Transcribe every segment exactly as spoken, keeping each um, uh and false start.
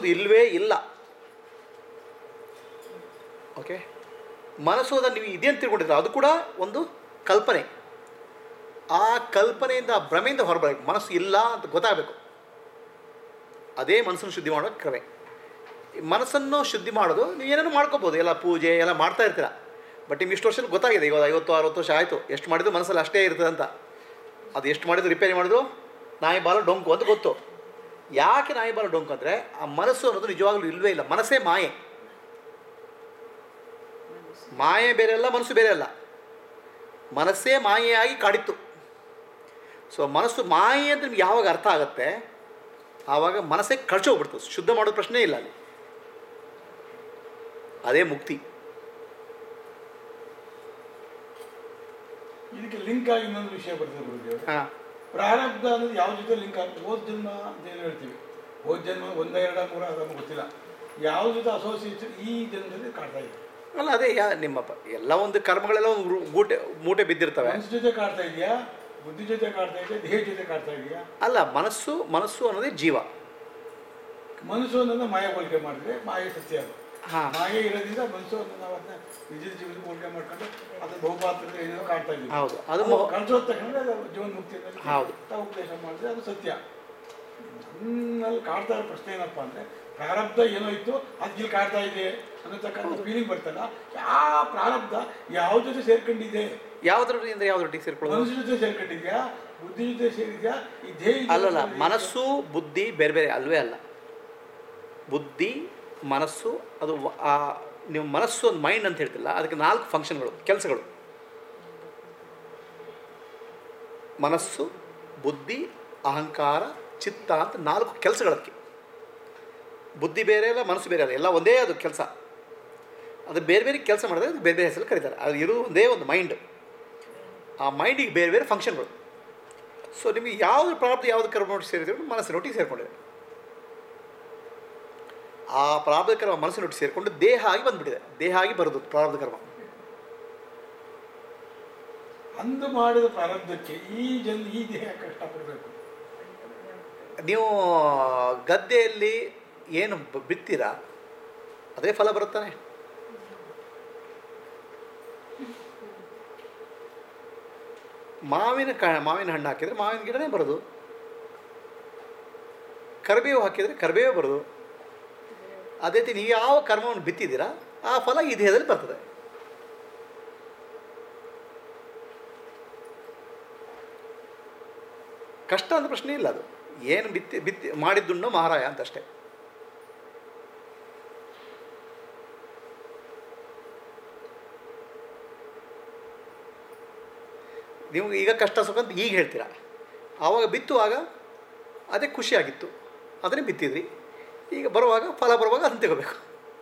ಅನ್ನೋದು ಇಲ್ಲವೇ ಇಲ್ಲ. ಓಕೆ, ಮನಸ್ಸು ಅದನ್ನು ನೀವು ಇದೆ ಅಂತ ತಿಳ್ಕೊಂಡಿದ್ರೆ ಅದು ಕೂಡ ಒಂದು ಕಲ್ಪನೆ. ಆ ಕಲ್ಪನೆಯಿಂದ ಆ ಭ್ರಮೆಯಿಂದ ಹೊರಬರಬೇಕು. ಮನಸ್ಸು ಇಲ್ಲ ಅಂತ ಗೊತ್ತಾಗಬೇಕು. ಅದೇ ಮನಸ್ಸನ್ನು ಶುದ್ಧಿ ಮಾಡೋ ಕ್ರಮೆ. ಮನಸ್ಸನ್ನು ಶುದ್ಧಿ ಮಾಡೋದು ನೀವು ಏನೇನೋ ಮಾಡ್ಕೋಬೋದು, ಎಲ್ಲ ಪೂಜೆ ಎಲ್ಲ ಮಾಡ್ತಾ ಇರ್ತೀರ. ಬಟ್ ನಿಮ್ಗೆ ಇಷ್ಟು ವರ್ಷದಲ್ಲಿ ಗೊತ್ತಾಗಿದೆ, ಇವಾಗ ಐವತ್ತು ಅರವತ್ತು ವರ್ಷ ಆಯಿತು, ಎಷ್ಟು ಮಾಡಿದ್ರು ಮನಸ್ಸಲ್ಲಿ ಅಷ್ಟೇ ಇರ್ತದೆ ಅಂತ. ಅದು ಎಷ್ಟು ಮಾಡಿದ್ರು ರಿಪೇರಿ ಮಾಡಿದ್ರು ನಾಯಿ ಬಾಲ ಡೊಂಕು ಅಂತ ಗೊತ್ತು. ಯಾಕೆ ನಾಯಿ ಬಾಲ ಡೊಂಕು ಅಂದರೆ ಆ ಮನಸ್ಸು ಅನ್ನೋದು ನಿಜವಾಗ್ಲೂ ಇಲ್ಲವೇ ಇಲ್ಲ. ಮನಸ್ಸೇ ಮಾಯೆ. ಮಾಯೆ ಬೇರೆ ಅಲ್ಲ, ಮನಸ್ಸು ಬೇರೆ ಅಲ್ಲ. ಮನಸ್ಸೇ ಮಾಯೆಯಾಗಿ ಕಾಡಿತ್ತು. ಸೊ ಮನಸ್ಸು ಮಾಯೆ ಅಂತ ನಿಮ್ಗೆ ಯಾವಾಗ ಅರ್ಥ ಆಗುತ್ತೆ ಆವಾಗ ಮನಸ್ಸೇ ಕಳ್ಚಿ ಹೋಗ್ಬಿಡ್ತದೆ. ಶುದ್ಧ ಮಾಡೋದು ಪ್ರಶ್ನೆ ಇಲ್ಲ ಅಲ್ಲಿ. ಅದೇ ಮುಕ್ತಿ. ಇದಕ್ಕೆ ಲಿಂಕ್ ಆಗಿ ಇನ್ನೊಂದು ವಿಷಯ ಬರ್ತದೆ ಗುರುದೇವ್. ಹಾಂ, ಪ್ರಾರಬ್ಧ ಅನ್ನೋದು ಯಾವ ಜೊತೆ ಲಿಂಕ್ ಆಗ್ತದೆ? ಹೋದ ಜನ್ಮ ಅಂತ ಏನು ಹೇಳ್ತೀವಿ, ಹೋದ ಜನ್ಮ ಒಂದ ಎರಡ ಮೂರ ನಮ್ಗೆ ಗೊತ್ತಿಲ್ಲ, ಯಾವ ಜೊತೆ ಅಸೋಸಿಯೇಷನ್ ಈ ಜನ್ಮದಲ್ಲಿ ಕಾಡ್ತಾ ಇದೆ ಅಲ್ಲ. ಅದೇ ಯಾ ನಿಮ್ಮಪ್ಪ ಎಲ್ಲ ಒಂದು ಕರ್ಮಗಳೆಲ್ಲ ಒಂದು ಗೂಟೆ ಮೂಟೆ ಬಿದ್ದಿರ್ತವೆ. ಮನಸ್ಸು ಜೊತೆ ಕಾಡ್ತಾ ಇದೆಯಾ, ಬುದ್ಧಿ ಜೊತೆ ಕಾಡ್ತಾ ಇದೆಯಾ, ದೇಹ ಜೊತೆ ಕಾಡ್ತಾ ಇದೆಯಾ? ಅಲ್ಲ, ಮನಸ್ಸು ಮನಸ್ಸು ಅನ್ನೋದೇ ಜೀವ. ಮನಸ್ಸು ಅನ್ನೋದನ್ನ ಮಾಯ ಹೋಲಿಕೆ ಮಾಡಿದ್ರೆ ಮಾಯೆ ಸತ್ಯ. ಅದು ಹಾಂ, ಮಾಯೆ ಇರೋದ್ರಿಂದ ಮನಸ್ಸು ಅನ್ನೋ ನಾವು ಅದನ್ನ ನಿಜ ಜೀವನ ಹೋಲಿಕೆ ಮಾಡ್ಕೊಂಡು ಅದು ಬಹುಪಾತ್ರದ ಏನೇನೋ ಕಾಡ್ತಾ ಇದ್ದೀವಿ. ಹೌದು, ಅದು ಕಳ್ಸೋದ್ ತಗೊಂಡ್ರೆ ಅದು ಜೀವನ ಮುಕ್ತಿ ಹೌದು ತಾವು ಉಪದೇಶ ಮಾಡಿದ್ರೆ ಅದು ಸತ್ಯ. ನನ್ನಲ್ಲಿ ಕಾಡ್ತಾ ಇರೋ ಪ್ರಶ್ನೆ ಏನಪ್ಪ ಅಂದರೆ, ಪ್ರಾರಬ್ಧ ಏನೋ ಇತ್ತು ಅದು ಇಲ್ಲಿ ಕಾಡ್ತಾ ಇದೆ ಅನ್ನೋತಕ್ಕಂಥ ಫೀಲಿಂಗ್ ಬರ್ತಲ್ಲ. ಆ ಪ್ರಾರಬ್ಧ ಯಾವ ಜೊತೆ ಸೇರ್ಕೊಂಡಿದೆ? ಯಾವುದ್ರಿಂದ ಯಾವುದ್ರೊಟ್ಟಿಗೆ ಸೇರ್ಕೊಳ್ಳೋದು? ಮನಸ್ಸು ಜೊತೆ ಸೇರ್ಕೊಂಡಿದ್ಯಾ, ಬುದ್ಧಿ ಜೊತೆ ಸೇರಿದ್ಯಾ, ಈ ದೇಹ? ಅಲ್ಲಲ್ಲ, ಮನಸ್ಸು ಬುದ್ಧಿ ಬೇರೆ ಬೇರೆ ಅಲ್ವೇ ಅಲ್ಲ. ಬುದ್ಧಿ ಮನಸ್ಸು ಅದು ಆ ನೀವು ಮನಸ್ಸು ಒಂದು ಮೈಂಡ್ ಅಂತ ಹೇಳ್ತಿಲ್ಲ, ಅದಕ್ಕೆ ನಾಲ್ಕು ಫಂಕ್ಷನ್ಗಳು, ಕೆಲಸಗಳು. ಮನಸ್ಸು, ಬುದ್ಧಿ, ಅಹಂಕಾರ, ಚಿತ್ತ ಅಂತ ನಾಲ್ಕು ಕೆಲಸಗಳಕ್ಕೆ. ಬುದ್ಧಿ ಬೇರೆ ಅಲ್ಲ, ಮನಸ್ಸು ಬೇರೆ ಅಲ್ಲ, ಎಲ್ಲ ಒಂದೇ ಅದು ಕೆಲಸ. ಅದು ಬೇರೆ ಬೇರೆ ಕೆಲಸ ಮಾಡಿದ್ರೆ ಅದು ಬೇರೆ ಬೇರೆ ಹೆಸರು ಕರೀತಾರೆ. ಅದು ಇರೋ ಒಂದೇ ಒಂದು ಮೈಂಡ್. ಆ ಮೈಂಡಿಗೆ ಬೇರೆ ಬೇರೆ ಫಂಕ್ಷನ್ಗಳು. ಸೊ ನಿಮಗೆ ಯಾವುದು ಪ್ರಾರಬ್ಧ ಯಾವುದು ಕರ್ಮನೊಟ್ಟಿಗೆ ಸೇರಿದ್ರು ಮನಸ್ಸಿನೊಟ್ಟಿಗೆ ಸೇರಿಕೊಂಡಿದೆ. ಆ ಪ್ರಾರಬ್ಧ ಕರ್ಮ ಮನಸ್ಸಿನೊಟ್ಟಿಗೆ ಸೇರಿಕೊಂಡು ದೇಹ ಆಗಿ ಬಂದುಬಿಟ್ಟಿದೆ. ದೇಹ ಆಗಿ ಬರೋದು ಪ್ರಾರಬ್ಧ ಕರ್ಮ. ಅಂದು ಮಾಡಿದ ಪ್ರಾರಬ್ಧಕ್ಕೆ ಈ ಜನ ಈ ದೇಹ ಕಷ್ಟಪಡಬೇಕು. ನೀವು ಗದ್ದೆಯಲ್ಲಿ ಏನು ಬಿತ್ತೀರಾ ಅದೇ ಫಲ ಬರುತ್ತಾನೆ. ಮಾವಿನ ಕ ಮಾವಿನ ಹಣ್ಣು ಹಾಕಿದರೆ ಮಾವಿನ ಗಿಡನೇ ಬರೋದು. ಕರಿಬೇವು ಹಾಕಿದರೆ ಕರಿಬೇವು ಬರೋದು. ಅದೇ ರೀತಿ ನೀವು ಯಾವ ಕರ್ಮವನ್ನು ಬಿತ್ತಿದ್ದೀರಾ ಆ ಫಲ ಈ ದೇಹದಲ್ಲಿ ಬರ್ತದೆ. ಕಷ್ಟ ಅಂತ ಪ್ರಶ್ನೆ ಇಲ್ಲ. ಅದು ಏನು ಬಿತ್ತಿ ಬಿತ್ತಿ ಮಾಡಿದ್ದುಣ್ಣೋ ಮಹಾರಾಯ ಅಂತಷ್ಟೇ. ನೀವು ಈಗ ಕಷ್ಟ ಸುಖ ಅಂತ ಈಗ ಹೇಳ್ತೀರಾ, ಆವಾಗ ಬಿತ್ತುವಾಗ ಅದೇ ಖುಷಿಯಾಗಿತ್ತು, ಅದನ್ನೇ ಬಿತ್ತಿದ್ರಿ. ಈಗ ಬರುವಾಗ ಫಲ ಬರುವಾಗ ಅದನ್ನು ತಗೋಬೇಕು.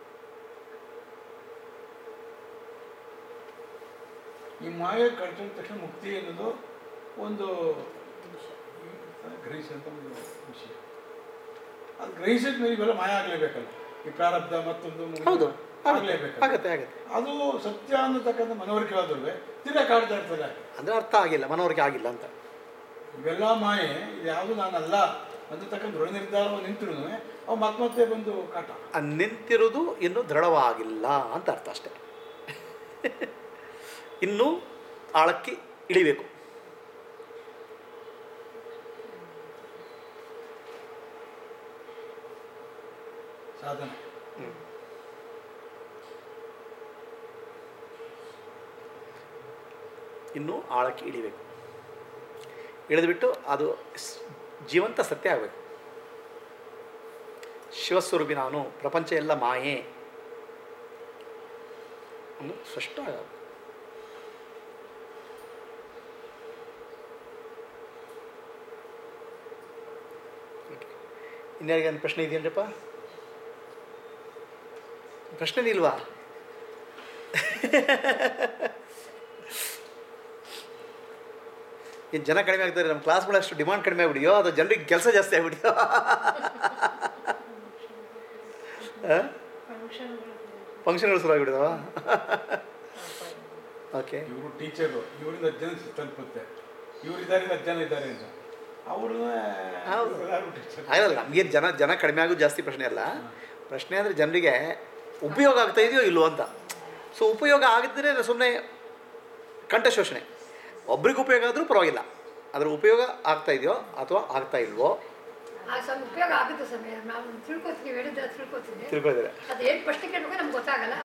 ಈ ಮಾಯ ಕಳ್ಕೊಂಡ ತಕ್ಷಣ ಮುಕ್ತಿ ಅನ್ನೋದು ಒಂದು ಗ್ರಹಿಸಂತ ಒಂದು ವಿಷಯ. ಅದು ಗ್ರಹಿಸಿದ ಮೇಲೆ ಇವೆಲ್ಲ ಮಾಯ ಆಗಲೇಬೇಕಲ್ಲ. ಈ ಪ್ರಾರಬ್ಧ ಮತ್ತೊಂದು ಹೌದು ಆಗಲೇಬೇಕು. ಆಗತ್ತೆ ಆಗತ್ತೆ. ಅದು ಸತ್ಯ ಅನ್ನತಕ್ಕಂಥ ಮನವರಿಕೆ ಆದ್ರೆ ತಿರ್ಗಾ ಕಾಡ್ತಾ ಇರ್ತದೆ. ಅಂದರೆ ಅರ್ಥ ಆಗಿಲ್ಲ, ಮನವರಿಕೆ ಆಗಿಲ್ಲ ಅಂತ. ಇವೆಲ್ಲ ಮಾಯೆ, ಇದು ಯಾವುದು ನಾನಲ್ಲ ಅನ್ನತಕ್ಕಂಥ ದೃಢ ನಿರ್ಧಾರ ನಿಂತರೂ ಅವು ಮತ್ತೆ ಮತ್ತೆ ಬಂದು ಕಾಟ. ನಿಂತಿರುವುದು ಇನ್ನೂ ದೃಢವಾಗಿಲ್ಲ ಅಂತ ಅರ್ಥ ಅಷ್ಟೇ. ಇನ್ನೂ ಆಳಕ್ಕೆ ಇಳಿಬೇಕು. ಸಾಧನೆ ಇನ್ನೂ ಆಳಕ್ಕೆ ಇಳಿಬೇಕು. ಇಳಿದುಬಿಟ್ಟು ಅದು ಜೀವಂತ ಸತ್ಯ ಆಗಬೇಕು. ಶಿವಸ್ವರೂಪಿ ನಾನು, ಪ್ರಪಂಚ ಎಲ್ಲ ಮಾಯೆ ಅನ್ನೋದು ಸ್ಪಷ್ಟ ಆಗಬೇಕು. ಇನ್ಯಾರಿಗೇನು ಪ್ರಶ್ನೆ ಇದೆಯೇನ್ರಪ್ಪ? ಪ್ರಶ್ನೆ ಇಲ್ವಾ? ಏನು ಜನ ಕಡಿಮೆ ಆಗ್ತಾರೆ, ನಮ್ಮ ಕ್ಲಾಸ್ಗಳು ಅಷ್ಟು ಡಿಮಾಂಡ್ ಕಡಿಮೆ ಆಗ್ಬಿಡಿಯೋ ಅದು ಜನರಿಗೆ ಕೆಲಸ ಜಾಸ್ತಿ ಆಗ್ಬಿಡಿಯೋ? ಫಂಕ್ಷನ್ಗಳು ಶುರು ಆಗಿಬಿಡಿದವ? ಓಕೆ, ಇವರು ಟೀಚರು, ಇವರಿಂದ ಹತ್ತು ಜನ ತಲುಪುತ್ತೆ, ಇವರು ಇದ್ದಾರೆ ಹತ್ತು ಜನ ಇದ್ದಾರೆ ಅಂತ ಅವ್ರನ್ನೇ ಹೌದು ಆಗಲ್ಲ. ನಮಗೇನು ಜನ ಜನ ಕಡಿಮೆ ಆಗೋದು ಜಾಸ್ತಿ ಪ್ರಶ್ನೆ ಅಲ್ಲ. ಪ್ರಶ್ನೆ ಅಂದರೆ ಜನರಿಗೆ ಉಪಯೋಗ ಆಗ್ತಾ ಇದೆಯೋ ಇಲ್ವೋ ಅಂತ. ಸೊ ಉಪಯೋಗ ಆಗಿದ್ದರೆ ಸುಮ್ಮನೆ ಕಂಠ ಶೋಷಣೆ. ಒಬ್ರಿಗೆ ಉಪಯೋಗ ಆದರೂ ಪರವಾಗಿಲ್ಲ, ಅದರ ಉಪಯೋಗ ಆಗ್ತಾ ಇದೆಯೋ ಅಥವಾ ಆಗ್ತಾ ಇಲ್ವೋ. ಆ ಸ್ವಲ್ಪ ಉಪಯೋಗ ಆಗುತ್ತೆ ಸಮಯ ನಾವು ತಿಳ್ಕೊತೀವಿ, ಹೇಳಿದ್ರೆ ತಿಳ್ಕೊತೀವಿ. ತಿಳ್ಕೊಳ್ತಾರೆ ಅದು ಏನು ಫಸ್ಟ್ ಕೇಳ್ಬೇಕು ನಮ್ಗೆ ಗೊತ್ತಾಗಲ್ಲ.